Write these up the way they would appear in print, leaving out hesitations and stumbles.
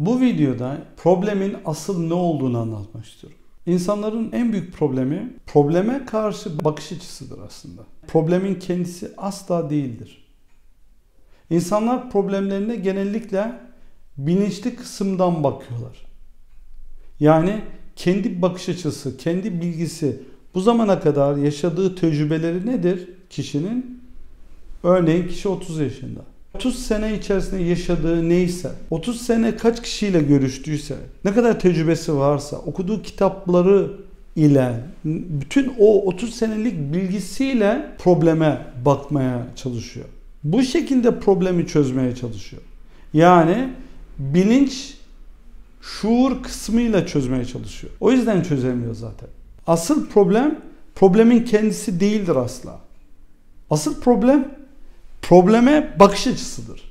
Bu videoda problemin asıl ne olduğunu anlatmak istiyorum. İnsanların en büyük problemi, probleme karşı bakış açısıdır aslında. Problemin kendisi asla değildir. İnsanlar problemlerine genellikle bilinçli kısımdan bakıyorlar. Yani kendi bakış açısı, kendi bilgisi, bu zamana kadar yaşadığı tecrübeleri nedir kişinin? Örneğin kişi 30 yaşında. 30 sene içerisinde yaşadığı neyse, 30 sene kaç kişiyle görüştüyse, ne kadar tecrübesi varsa, okuduğu kitapları ile, bütün o 30 senelik bilgisiyle probleme bakmaya çalışıyor. Bu şekilde problemi çözmeye çalışıyor. Yani bilinç, şuur kısmıyla çözmeye çalışıyor. O yüzden çözemiyor zaten. Asıl problem, problemin kendisi değildir asla. Asıl problem, probleme bakış açısıdır.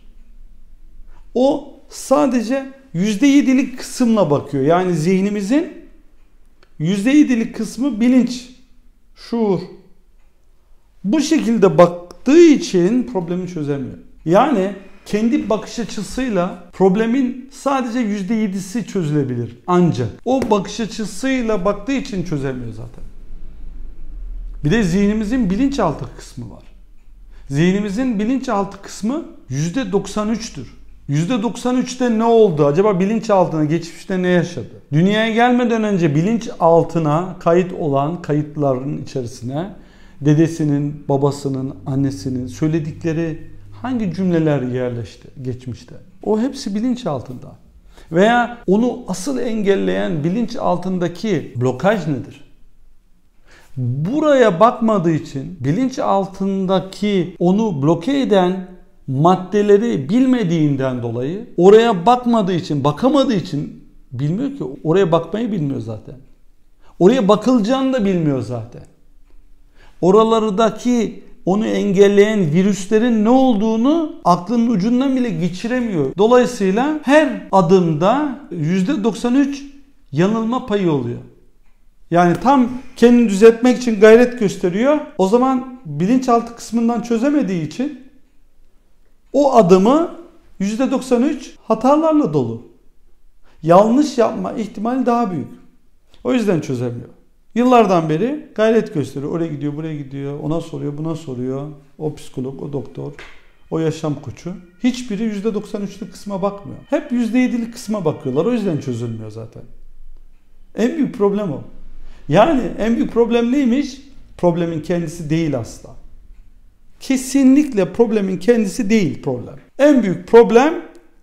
O sadece %7'lik kısımla bakıyor. Yani zihnimizin %7'lik kısmı bilinç, şuur. Bu şekilde baktığı için problemi çözemiyor. Yani kendi bakış açısıyla problemin sadece %7'si çözülebilir. Ancak o bakış açısıyla baktığı için çözemiyor zaten. Bir de zihnimizin bilinçaltı kısmı var. Zihnimizin bilinçaltı kısmı %93'tür. %93'te ne oldu? Acaba bilinçaltına geçmişte ne yaşadı? Dünyaya gelmeden önce bilinçaltına kayıt olan kayıtların içerisine dedesinin, babasının, annesinin söyledikleri hangi cümleler yerleşti geçmişte? O hepsi bilinçaltında. Veya onu asıl engelleyen bilinçaltındaki blokaj nedir? Buraya bakmadığı için bilinçaltındaki onu bloke eden maddeleri bilmediğinden dolayı, oraya bakmadığı için, bakamadığı için bilmiyor ki. Oraya bakmayı bilmiyor zaten. Oraya bakılacağını da bilmiyor zaten. Oralardaki onu engelleyen virüslerin ne olduğunu aklının ucundan bile geçiremiyor. Dolayısıyla her adımda %93 yanılma payı oluyor. Yani tam kendini düzeltmek için gayret gösteriyor. O zaman bilinçaltı kısmından çözemediği için o adımı %93 hatalarla dolu. Yanlış yapma ihtimali daha büyük. O yüzden çözemiyor. Yıllardan beri gayret gösteriyor. Oraya gidiyor, buraya gidiyor. Ona soruyor, buna soruyor. O psikolog, o doktor, o yaşam koçu. Hiçbiri %93'lük kısma bakmıyor. Hep %7'lik kısma bakıyorlar. O yüzden çözülmüyor zaten. En büyük problem o. Yani en büyük problem neymiş? Problemin kendisi değil asla. Kesinlikle problemin kendisi değil problem. En büyük problem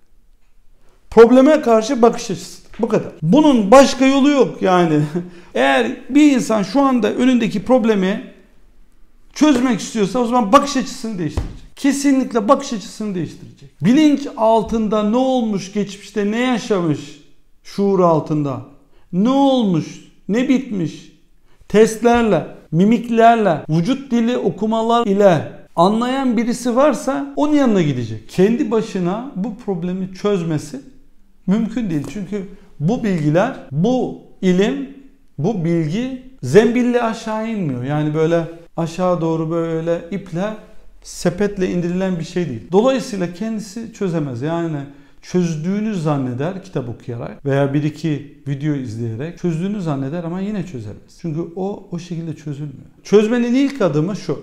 probleme karşı bakış açısı. Bu kadar. Bunun başka yolu yok yani. Eğer bir insan şu anda önündeki problemi çözmek istiyorsa o zaman bakış açısını değiştirecek. Kesinlikle bakış açısını değiştirecek. Bilinç altında ne olmuş, geçmişte ne yaşamış, şuur altında ne olmuş, ne bitmiş, testlerle, mimiklerle, vücut dili okumalar ile anlayan birisi varsa onun yanına gidecek. Kendi başına bu problemi çözmesi mümkün değil. Çünkü bu bilgiler, bu ilim, bu bilgi zembilli aşağı inmiyor. Yani böyle aşağı doğru böyle iple, sepetle indirilen bir şey değil. Dolayısıyla kendisi çözemez. Yani çözdüğünü zanneder kitap okuyarak veya bir iki video izleyerek çözdüğünü zanneder ama yine çözemez. Çünkü o şekilde çözülmüyor. Çözmenin ilk adımı şu.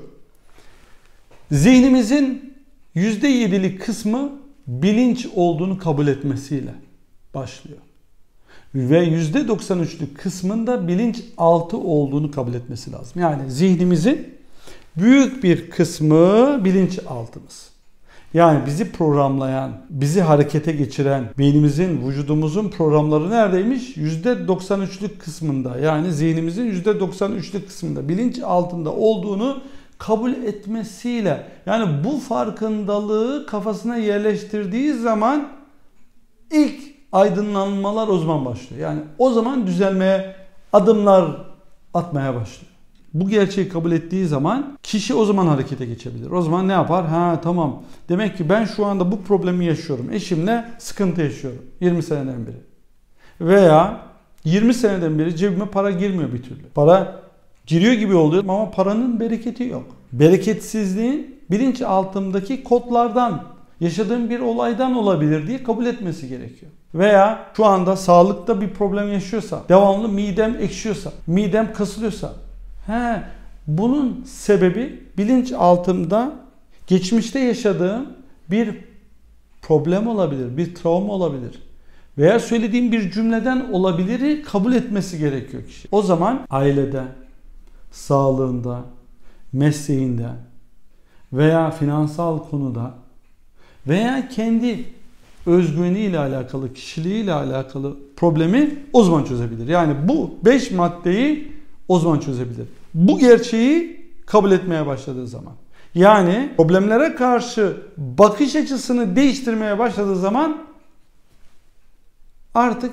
Zihnimizin %7'lik kısmı bilinç olduğunu kabul etmesiyle başlıyor. Ve %93'lük kısmında bilinçaltı olduğunu kabul etmesi lazım. Yani zihnimizin büyük bir kısmı bilinçaltımız. Yani bizi programlayan, bizi harekete geçiren, beynimizin, vücudumuzun programları neredeymiş? %93'lük kısmında. Yani zihnimizin %93'lük kısmında, bilinç altında olduğunu kabul etmesiyle. Yani bu farkındalığı kafasına yerleştirdiği zaman ilk aydınlanmalar o zaman başlıyor. Yani o zaman düzelmeye adımlar atmaya başlıyor. Bu gerçeği kabul ettiği zaman kişi o zaman harekete geçebilir. O zaman ne yapar? Ha tamam. Demek ki ben şu anda bu problemi yaşıyorum. Eşimle sıkıntı yaşıyorum. 20 seneden beri. Veya 20 seneden beri cebime para girmiyor bir türlü. Para giriyor gibi oluyor ama paranın bereketi yok. Bereketsizliğin bilinçaltımdaki kodlardan, yaşadığım bir olaydan olabilir diye kabul etmesi gerekiyor. Veya şu anda sağlıkta bir problem yaşıyorsa, devamlı midem ekşiyorsa, midem kasılıyorsa, bunun sebebi bilinçaltımda geçmişte yaşadığım bir problem olabilir, bir travma olabilir. Veya söylediğim bir cümleden olabiliri kabul etmesi gerekiyor kişi. O zaman ailede, sağlığında, mesleğinde veya finansal konuda veya kendi özgüveniyle alakalı, kişiliğiyle alakalı problemi o zaman çözebilir. Yani bu 5 maddeyi o zaman çözebilir. Bu gerçeği kabul etmeye başladığı zaman. Yani problemlere karşı bakış açısını değiştirmeye başladığı zaman artık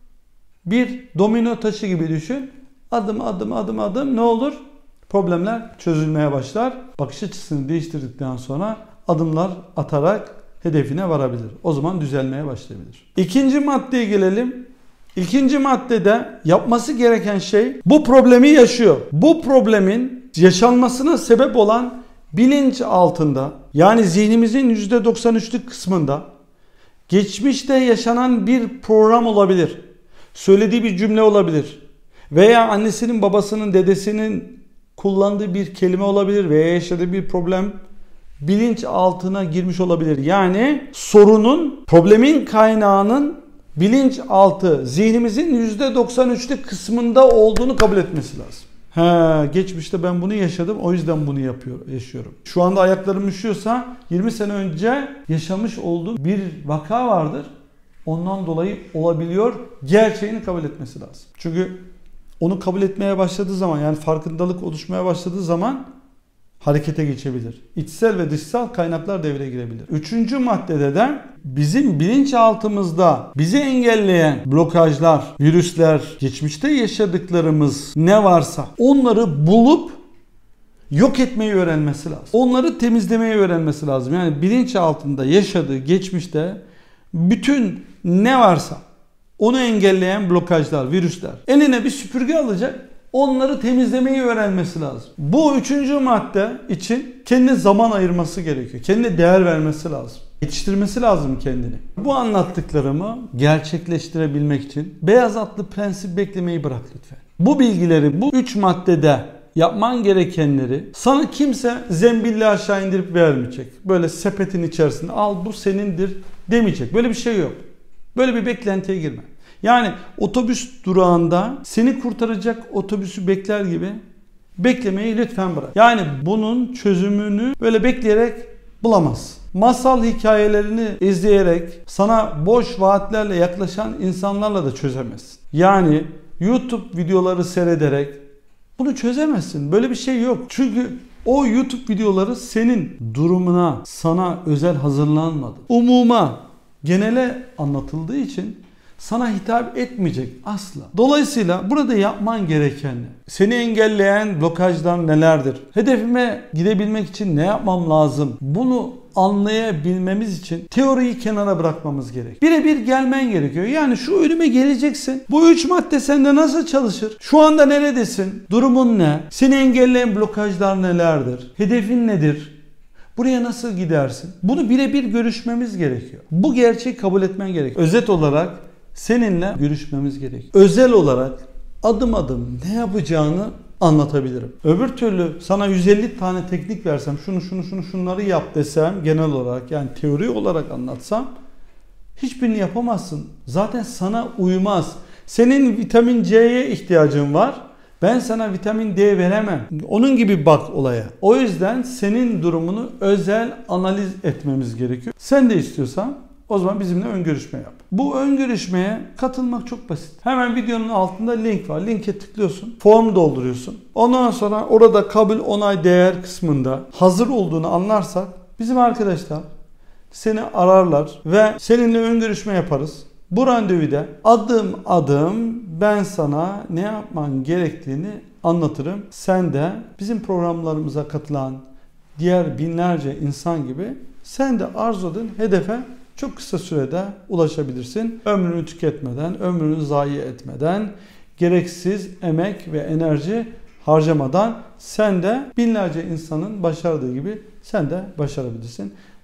bir domino taşı gibi düşün. Adım adım ne olur? Problemler çözülmeye başlar. Bakış açısını değiştirdikten sonra adımlar atarak hedefine varabilir. O zaman düzelmeye başlayabilir. İkinci maddeye gelelim. İkinci maddede yapması gereken şey, bu problemi yaşıyor. Bu problemin yaşanmasına sebep olan bilinç altında, yani zihnimizin %93'lük kısmında geçmişte yaşanan bir program olabilir. Söylediği bir cümle olabilir. Veya annesinin, babasının, dedesinin kullandığı bir kelime olabilir veya yaşadığı bir problem bilinç altına girmiş olabilir. Yani sorunun, problemin kaynağının bilinçaltı, zihnimizin %93'lük kısmında olduğunu kabul etmesi lazım. Geçmişte ben bunu yaşadım, o yüzden bunu yaşıyorum. Şu anda ayaklarım üşüyorsa 20 sene önce yaşamış olduğum bir vaka vardır. Ondan dolayı olabiliyor. Gerçeğini kabul etmesi lazım. Çünkü onu kabul etmeye başladığı zaman, yani farkındalık oluşmaya başladığı zaman harekete geçebilir. İçsel ve dışsal kaynaklar devreye girebilir. Üçüncü maddede de bizim bilinçaltımızda bizi engelleyen blokajlar, virüsler, geçmişte yaşadıklarımız ne varsa onları bulup yok etmeyi öğrenmesi lazım. Onları temizlemeyi öğrenmesi lazım. Yani bilinçaltında yaşadığı geçmişte bütün ne varsa onu engelleyen blokajlar, virüsler. Eline bir süpürge alacak. Onları temizlemeyi öğrenmesi lazım. Bu üçüncü madde için kendine zaman ayırması gerekiyor. Kendine değer vermesi lazım. Yetiştirmesi lazım kendini. Bu anlattıklarımı gerçekleştirebilmek için beyaz atlı prensip beklemeyi bırak lütfen. Bu bilgileri, bu 3 maddede yapman gerekenleri sana kimse zembille aşağı indirip vermeyecek. Böyle sepetin içerisinde al bu senindir demeyecek. Böyle bir şey yok. Böyle bir beklentiye girme. Yani otobüs durağında seni kurtaracak otobüsü bekler gibi beklemeyi lütfen bırak. Yani bunun çözümünü böyle bekleyerek bulamazsın. Masal hikayelerini izleyerek sana boş vaatlerle yaklaşan insanlarla da çözemezsin. Yani YouTube videoları seyrederek bunu çözemezsin. Böyle bir şey yok. Çünkü o YouTube videoları senin durumuna, sana özel hazırlanmadı. Umuma, genele anlatıldığı için sana hitap etmeyecek asla. Dolayısıyla burada yapman gereken ne? Seni engelleyen blokajlar nelerdir? Hedefime gidebilmek için ne yapmam lazım? Bunu anlayabilmemiz için teoriyi kenara bırakmamız gerek. Birebir gelmen gerekiyor. Yani şu ölüme geleceksin. Bu 3 madde sende nasıl çalışır? Şu anda neredesin? Durumun ne? Seni engelleyen blokajlar nelerdir? Hedefin nedir? Buraya nasıl gidersin? Bunu birebir görüşmemiz gerekiyor. Bu gerçeği kabul etmen gerekiyor. Özet olarak seninle görüşmemiz gerekiyor. Özel olarak adım adım ne yapacağını anlatabilirim. Öbür türlü sana 150 tane teknik versem, şunları yap desem, genel olarak yani teori olarak anlatsam hiçbirini yapamazsın. Zaten sana uymaz. Senin vitamin C'ye ihtiyacın var. Ben sana vitamin D veremem. Onun gibi bak olaya. O yüzden senin durumunu özel analiz etmemiz gerekiyor. Sen de istiyorsan o zaman bizimle ön görüşme yap. Bu ön görüşmeye katılmak çok basit. Hemen videonun altında link var. Linke tıklıyorsun. Form dolduruyorsun. Ondan sonra orada kabul, onay, değer kısmında hazır olduğunu anlarsak bizim arkadaşlar seni ararlar ve seninle ön görüşme yaparız. Bu randevuda adım adım ben sana ne yapman gerektiğini anlatırım. Sen de bizim programlarımıza katılan diğer binlerce insan gibi sen de arzuladığın hedefe çok kısa sürede ulaşabilirsin. Ömrünü tüketmeden, ömrünü zayi etmeden, gereksiz emek ve enerji harcamadan sen de binlerce insanın başardığı gibi sen de başarabilirsin.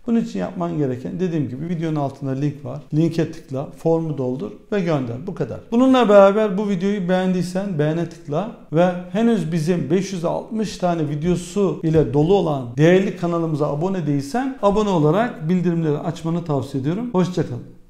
Bunun için yapman gereken, dediğim gibi videonun altında link var. Linke tıkla, formu doldur ve gönder. Bu kadar. Bununla beraber bu videoyu beğendiysen beğene tıkla ve henüz bizim 560 tane videosu ile dolu olan değerli kanalımıza abone değilsen abone olarak bildirimleri açmanı tavsiye ediyorum. Hoşça kalın.